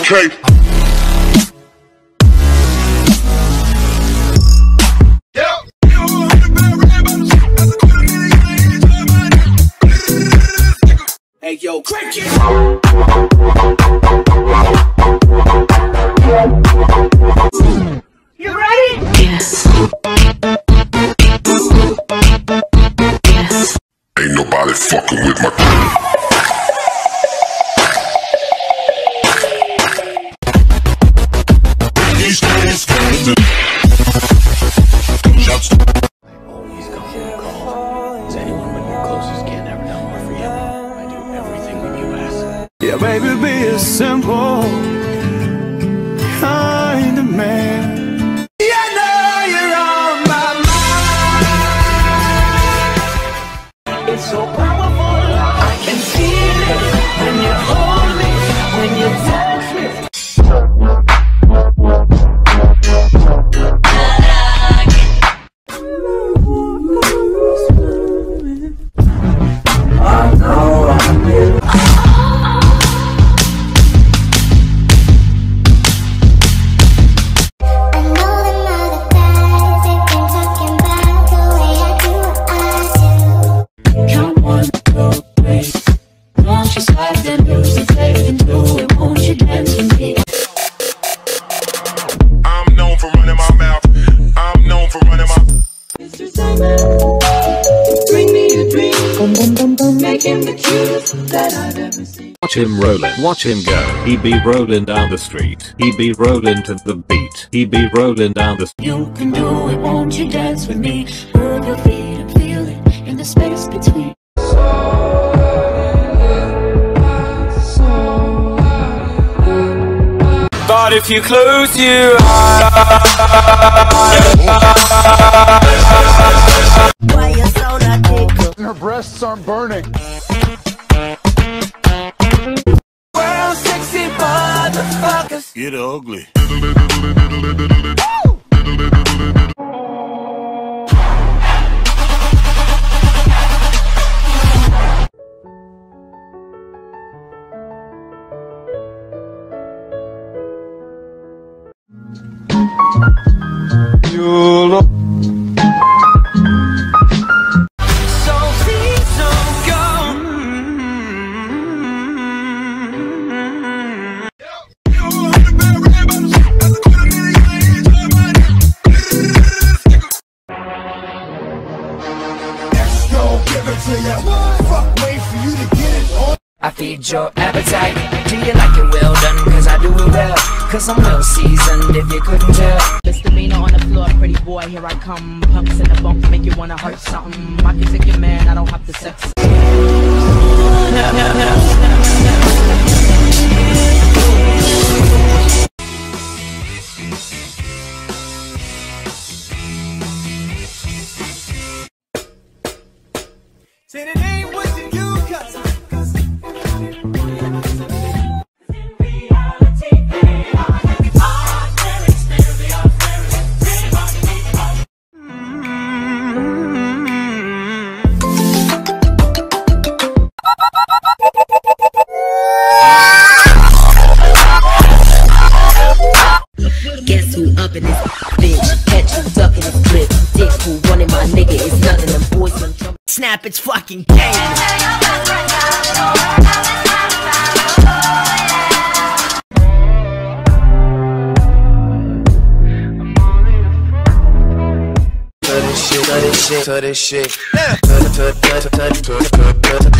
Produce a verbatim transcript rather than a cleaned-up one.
okay. Hey yo, crank it! You ready? Yes. Yes. Ain't nobody fucking with my These guys always come from a call. Is anyone but your closest can ever done more for you? I do everything when you ask. Yeah, baby, be a simple kind of man. Yeah, I know you're on my mind. It's so powerful, I can feel it when you hold me, when you touch me. I know I'm in. I'm known for running my mouth. I'm known for running my Bring me a dream. Make him the cutest that I've ever seen. Watch him rollin', watch him go. He be rollin' down the street. He be rollin' to the beat. He be rollin' down the street. You can do it, won't you dance with me? Move your feet and feel it in the space between. But if you close your eyes, Why you so not tickle? her breasts aren't burning. World sexy motherfuckers. Get ugly. You'll So please don't go. I feed your appetite. Do you like it well done? Cause I do it well. Cause I'm well seasoned if you couldn't tell. Misdemeanor on the floor, pretty boy, here I come. Punks in the bunk, make you wanna hurt something. I can take your man, I don't have to sex. say the name was in you, cause Guess who up in this bitch? Catch you ducking this clip. Dick who running my nigga is nothing. Them boys done jump. Snap, it's fucking game. To this shit, to this shit, to this shit, to, to, to, to, to, to, to, to,